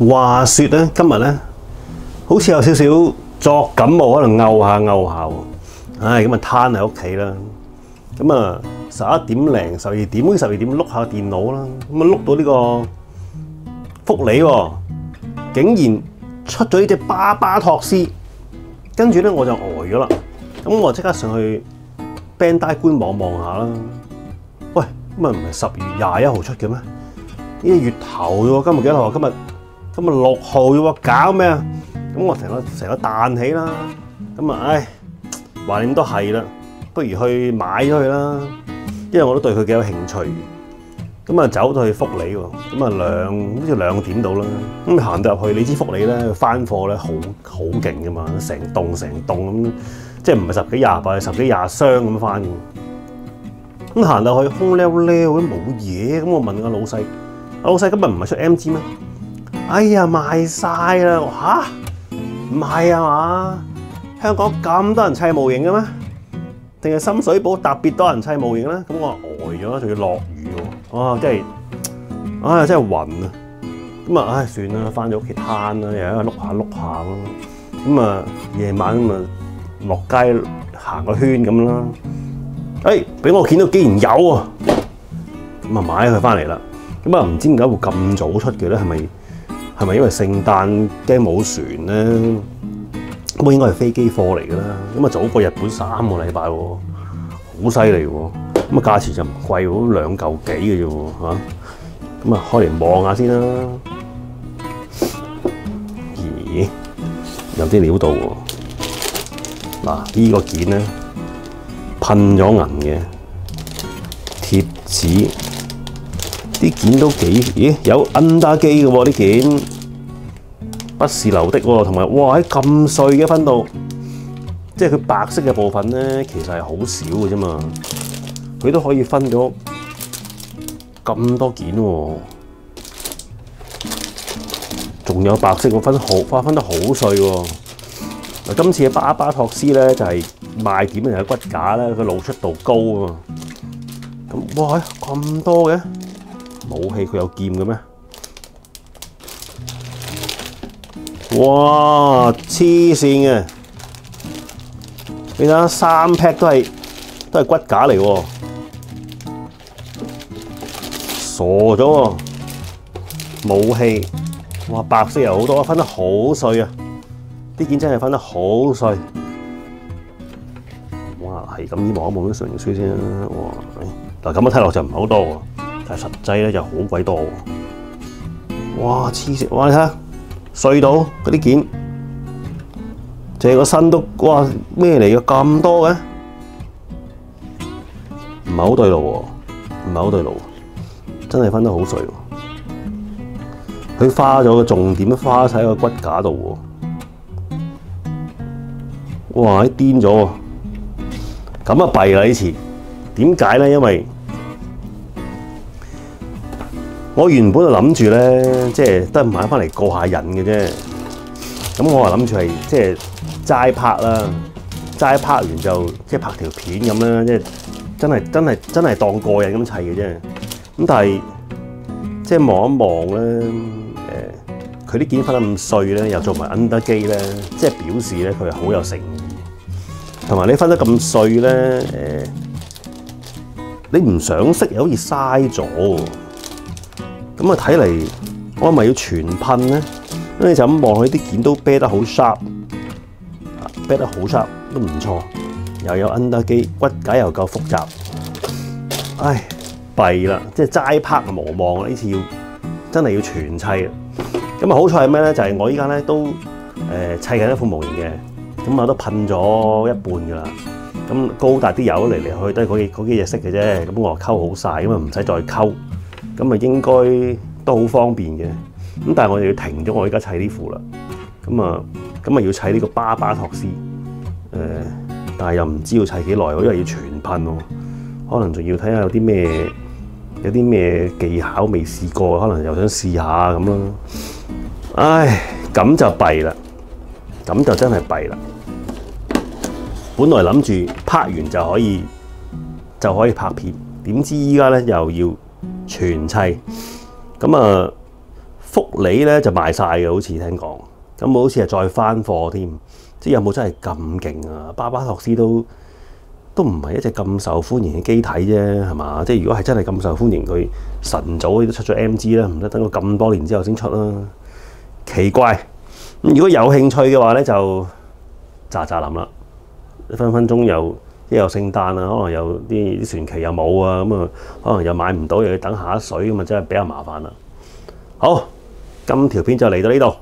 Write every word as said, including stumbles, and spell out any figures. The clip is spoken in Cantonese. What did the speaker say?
話說咧，今日咧好似有少少作感冒，可能嘔下嘔下喎。唉，咁啊攤喺屋企啦。咁啊十一點零十二點，好似十二點碌下電腦啦。咁啊碌到呢個福利喎，竟然出咗呢隻巴巴托斯。跟住咧我就呆咗啦。咁我即刻上去 Bandai 官網望下啦。喂，咁啊唔係十月廿一號出嘅咩？呢個月頭喎，今日幾多號？今日今日六號啫喎，搞咩啊？咁我成個成個彈起啦。咁啊，唉，橫掂都係啦，不如去買咗佢啦。因為我都對佢幾有興趣。咁啊，走到去福利喎，咁啊兩好似兩點到啦。咁行到入去，你知福利咧翻貨咧好好勁噶嘛，成棟成棟咁，即係唔係十幾廿百，十幾廿箱咁翻嘅。咁行到去空溜溜都冇嘢，咁我問個老細：阿老細今日唔係出 M G 咩？哎呀，賣晒啦！吓？唔係啊嘛？香港咁多人砌模型嘅咩？定係深水埗特別多人砌模型咧？咁我呆咗，仲要落雨喎！哇，真係，唉，真係暈啊！咁啊，唉，算啦，翻咗屋企攤啦，又喺度碌下碌下咯。咁啊，夜晚咁啊，落街行個圈咁啦。誒，俾我見到竟然有啊！咁啊，買佢翻嚟啦。咁啊，唔知點解會咁早出嘅咧？係咪係咪因為聖誕驚冇船咧？咁應該係飛機貨嚟㗎啦。咁啊，早過日本三個禮拜喎，好犀利喎。咁啊，價錢就唔貴喎，兩嚿幾嘅啫喎嚇。咁啊，開嚟望下先啦。咦，有啲料到喎。嗱，呢個件咧噴咗銀嘅貼紙。啲件都幾咦有 under 機嘅喎，啲件不是流的喎，同埋哇喺咁碎嘅分到，即係佢白色嘅部分咧，其實係好少嘅啫嘛，佢都可以分咗咁多件喎，仲有白色嘅分好，分分得好碎喎。嗱，今次嘅巴巴托斯咧就係賣點就係骨架咧，佢露出度高啊嘛。咁哇咁多嘅〜武器佢有劍嘅咩？哇！黐線嘅，你睇下三 pack 都係都係骨架嚟喎，傻咗喎！武器哇，白色又好多，分得好碎啊！啲件真係分得好碎。哇！係咁依望一望啲說明書先啦。哇！嗱咁樣睇落就唔係好多喎。但係實際咧就好鬼多喎！哇黐線！哇你睇下碎到嗰啲件，成個身都哇咩嚟嘅咁多嘅？唔係好對路喎，唔係好對路，真係分得好碎喎！佢花咗個重點，花晒喺個骨架度喎！哇！癲咗喎！咁啊弊啦呢次，點解咧？因為我原本就諗住咧，即係都係買翻嚟過下癮嘅啫。咁我話諗住係即係齋拍啦，齋拍完就即係拍條片咁啦，即係真係真係真係當過癮咁砌嘅啫。咁但係即係望一望咧，誒佢啲件分得咁碎咧，又做埋 under 機咧，即係表示咧佢係好有誠意。同埋你分得咁碎咧，誒、呃、你唔想識又好似嘥咗。咁啊睇嚟，我係咪要全噴咧？咁你就咁望佢啲件都啤得好 sharp， 啤得好 sharp 都唔錯，又有 under 機，骨架又夠複雜。唉，弊啦，即係齋拍無望啦！呢次要真係要全砌啦。咁啊好彩係咩咧？就係、是、我依家咧都誒、呃、砌緊一副模型嘅，咁啊都噴咗一半噶啦。咁高達啲油嚟嚟去都係嗰幾嗰幾隻色嘅啫。咁我話溝好晒，咁啊唔使再溝。咁啊應該都好方便嘅，咁但係我哋要停咗我而家砌呢副啦，咁啊咁啊要砌呢個巴巴托斯，誒、呃，但係又唔知要砌幾耐喎，因為要全噴喎，可能仲要睇下有啲咩有啲咩技巧未試過，可能又想試下咁咯。唉，咁就弊啦，咁就真係弊啦。本來諗住拍完就可以就可以拍片，點知依家咧又要全砌，咁啊福利咧就賣晒嘅，好似聽講。咁好似係再翻貨添，即係有冇真係咁勁啊？巴巴托斯都都唔係一隻咁受歡迎嘅機體啫，係嘛？即係如果係真係咁受歡迎，佢晨早都出咗 M G 啦，唔得等到咁多年之後先出啦，奇怪。咁如果有興趣嘅話咧，就咋咋諗啦，分分鐘又一有聖誕啊，可能有啲啲船期又冇啊，咁啊可能又買唔到，又要等下一水咁啊，真係比較麻煩啦。好，今條片就嚟到呢度。